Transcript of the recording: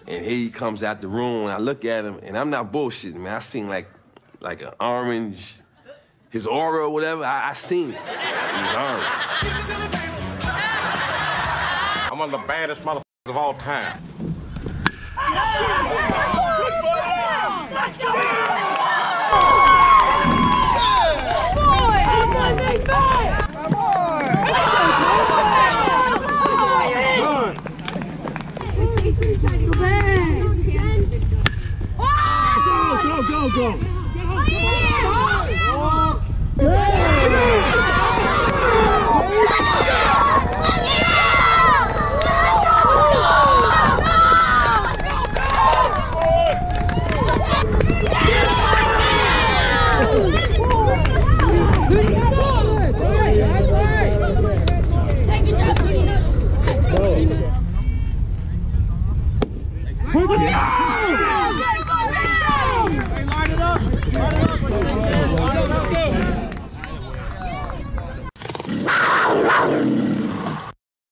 And here he comes out the room, and I look at him, and I'm not bullshitting, man. I seen like an orange, his aura or whatever. I seen it. He was orange. I'm one of the baddest motherfuckers of all time. Let's go! Go! Line it up.